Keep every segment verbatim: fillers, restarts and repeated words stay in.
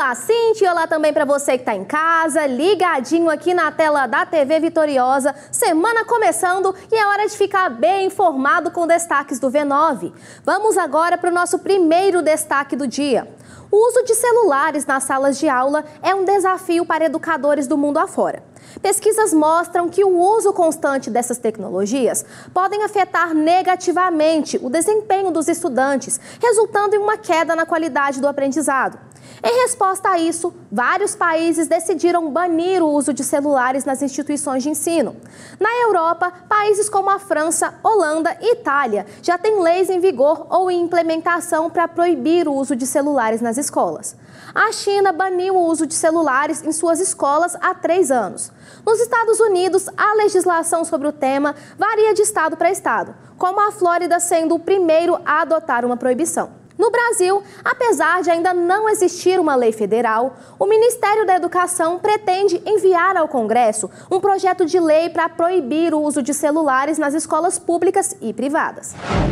Olá, Cintia, olá também para você que está em casa, ligadinho aqui na tela da T V Vitoriosa. Semana começando e é hora de ficar bem informado com destaques do V nove. Vamos agora para o nosso primeiro destaque do dia. O uso de celulares nas salas de aula é um desafio para educadores do mundo afora. Pesquisas mostram que o uso constante dessas tecnologias podem afetar negativamente o desempenho dos estudantes, resultando em uma queda na qualidade do aprendizado. Em resposta a isso, vários países decidiram banir o uso de celulares nas instituições de ensino. Na Europa, países como a França, Holanda e Itália já têm leis em vigor ou em implementação para proibir o uso de celulares nas escolas. A China baniu o uso de celulares em suas escolas há três anos. Nos Estados Unidos, a legislação sobre o tema varia de estado para estado, como a Flórida sendo o primeiro a adotar uma proibição. No Brasil, apesar de ainda não existir uma lei federal, o Ministério da Educação pretende enviar ao Congresso um projeto de lei para proibir o uso de celulares nas escolas públicas e privadas.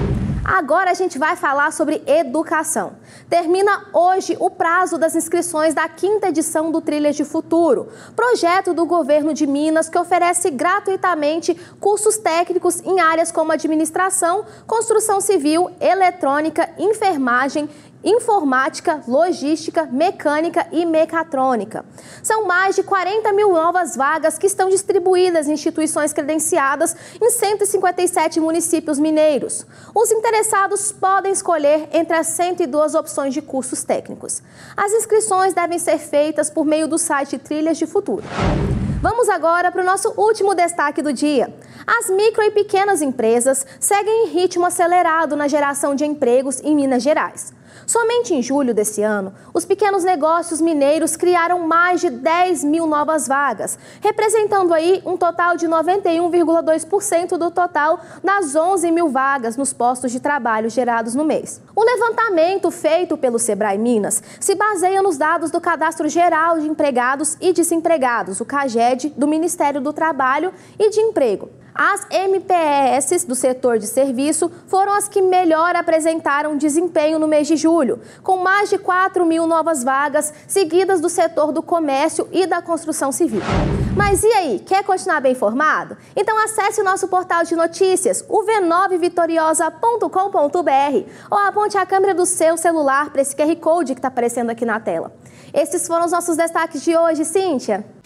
Agora a gente vai falar sobre educação. Termina hoje o prazo das inscrições da quinta edição do Trilhas de Futuro, projeto do governo de Minas que oferece gratuitamente cursos técnicos em áreas como administração, construção civil, eletrônica, enfermagem, informática, logística, mecânica e mecatrônica. São mais de quarenta mil novas vagas que estão distribuídas em instituições credenciadas em cento e cinquenta e sete municípios mineiros. Os interessados podem escolher entre as cento e duas opções de cursos técnicos. As inscrições devem ser feitas por meio do site Trilhas de Futuro. Vamos agora para o nosso último destaque do dia. As micro e pequenas empresas seguem em ritmo acelerado na geração de empregos em Minas Gerais. Somente em julho desse ano, os pequenos negócios mineiros criaram mais de dez mil novas vagas, representando aí um total de noventa e um vírgula dois por cento do total das onze mil vagas nos postos de trabalho gerados no mês. O levantamento feito pelo Sebrae Minas se baseia nos dados do Cadastro Geral de Empregados e Desempregados, o CAGED, do Ministério do Trabalho e de Emprego. As M P E S do setor de serviço foram as que melhor apresentaram desempenho no mês de julho, com mais de quatro mil novas vagas, seguidas do setor do comércio e da construção civil. Mas e aí, quer continuar bem informado? Então acesse o nosso portal de notícias, o v nove vitoriosa ponto com ponto br, ou aponte a câmera do seu celular para esse Q R Code que está aparecendo aqui na tela. Esses foram os nossos destaques de hoje, Cíntia.